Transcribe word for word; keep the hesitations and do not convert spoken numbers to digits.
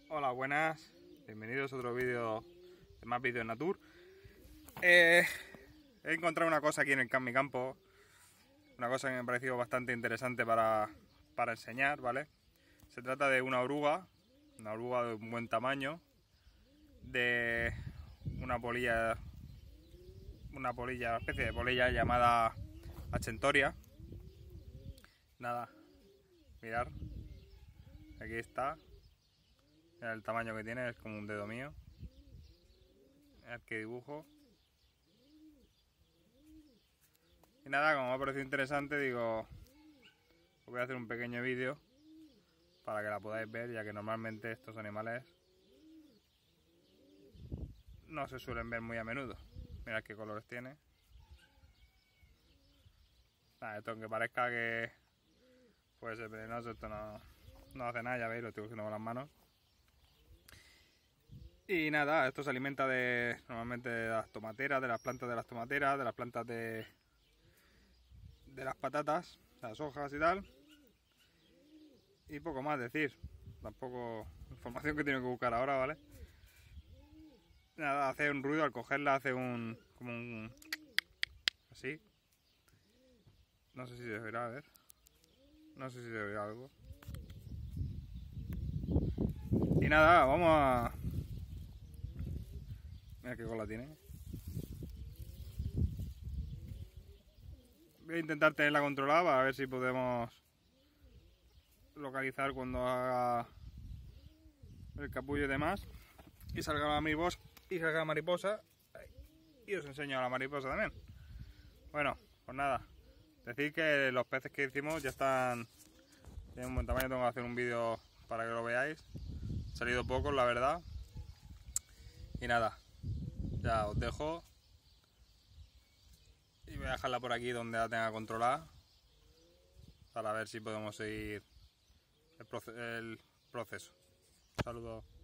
Hola, buenas, bienvenidos a otro vídeo de más vídeos en Natur. Eh, he encontrado una cosa aquí en, el, en mi campo, una cosa que me ha parecido bastante interesante para, para enseñar, ¿vale? Se trata de una oruga, una oruga de un buen tamaño, de una polilla, una polilla, una especie de polilla llamada Achentoria. Nada, mirar, aquí está. Mira el tamaño que tiene, es como un dedo mío. Mirad qué dibujo. Y nada, como me ha parecido interesante, digo, os voy a hacer un pequeño vídeo para que la podáis ver, ya que normalmente estos animales no se suelen ver muy a menudo. Mirad qué colores tiene. Nada, esto aunque parezca que puede ser venenoso, esto no, no hace nada, ya veis, lo estoy cogiendo con las manos. Y nada, esto se alimenta de normalmente de las tomateras, de las plantas de las tomateras, de las plantas de, de las patatas, las hojas y tal. Y poco más decir, tampoco información que tengo que buscar ahora, ¿vale? Nada, hace un ruido al cogerla, hace un como un así. No sé si se verá, a ver. No sé si se verá algo. Y nada, vamos a... Mira qué cola tiene. Voy a intentar tenerla controlada para ver si podemos localizar cuando haga el capullo y demás. Y salga la mariposa. Y salga la mariposa. Y os enseño a la mariposa también. Bueno, pues nada. Decir que los peces que hicimos ya están... Tienen un buen tamaño. Tengo que hacer un vídeo para que lo veáis. Han salido pocos, la verdad. Y nada. Ya os dejo. Y voy a dejarla por aquí donde la tenga controlada. Para ver si podemos seguir el, proce el proceso. Saludos.